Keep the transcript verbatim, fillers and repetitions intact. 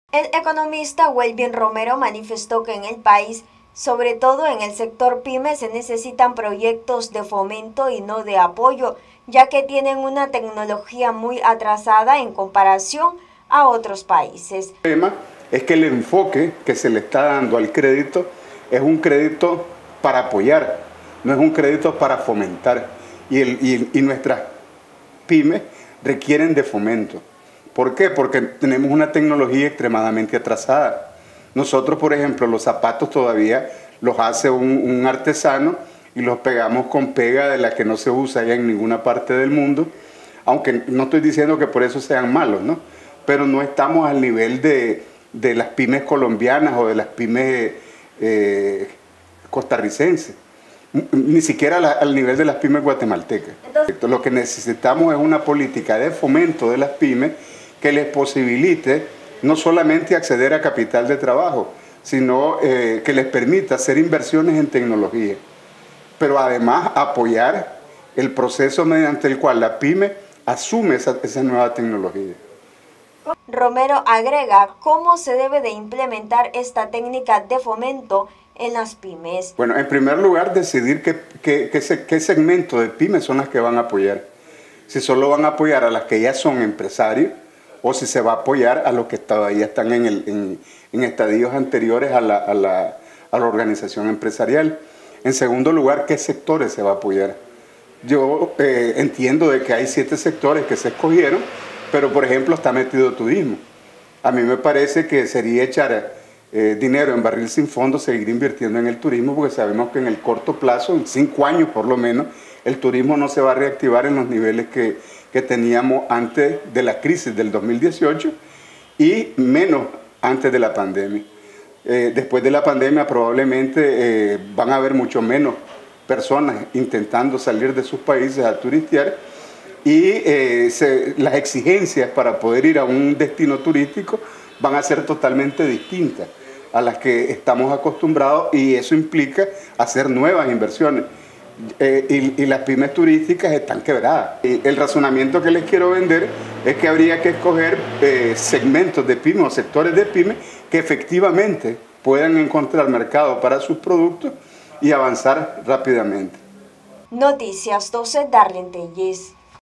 El economista Welvin Romero manifestó que en el país, sobre todo en el sector pyme, se necesitan proyectos de fomento y no de apoyo, ya que tienen una tecnología muy atrasada en comparación a otros países. El tema es que el enfoque que se le está dando al crédito es un crédito para apoyar, no es un crédito para fomentar. Y, el, y, y nuestras pymes requieren de fomento. ¿Por qué? Porque tenemos una tecnología extremadamente atrasada. Nosotros, por ejemplo, los zapatos todavía los hace un, un artesano y los pegamos con pega de la que no se usa ya en ninguna parte del mundo, aunque no estoy diciendo que por eso sean malos, ¿no? Pero no estamos al nivel de, de las pymes colombianas o de las pymes eh, costarricenses, ni siquiera la, al nivel de las pymes guatemaltecas. Entonces, lo que necesitamos es una política de fomento de las pymes que les posibilite no solamente acceder a capital de trabajo, sino eh, que les permita hacer inversiones en tecnología, pero además apoyar el proceso mediante el cual la pyme asume esa, esa nueva tecnología. Romero agrega cómo se debe de implementar esta técnica de fomento en las pymes. Bueno, en primer lugar, decidir qué, qué, qué, qué segmento de pymes son las que van a apoyar. Si solo van a apoyar a las que ya son empresarios, o si se va a apoyar a los que todavía están en, el, en, en estadios anteriores a la, a, la, a la organización empresarial. En segundo lugar, ¿qué sectores se va a apoyar? Yo eh, entiendo de que hay siete sectores que se escogieron, pero por ejemplo está metido turismo. A mí me parece que sería echar eh, dinero en barril sin fondo, seguir invirtiendo en el turismo, porque sabemos que en el corto plazo, en cinco años por lo menos, el turismo no se va a reactivar en los niveles que, que teníamos antes de la crisis del dos mil dieciocho y menos antes de la pandemia. Eh, después de la pandemia probablemente eh, van a haber mucho menos personas intentando salir de sus países a turistear y eh, se, las exigencias para poder ir a un destino turístico van a ser totalmente distintas a las que estamos acostumbrados y eso implica hacer nuevas inversiones. Eh, y, y las pymes turísticas están quebradas. Y el razonamiento que les quiero vender es que habría que escoger eh, segmentos de pymes o sectores de pymes que efectivamente puedan encontrar mercado para sus productos y avanzar rápidamente. Noticias doce, Darlene Telles.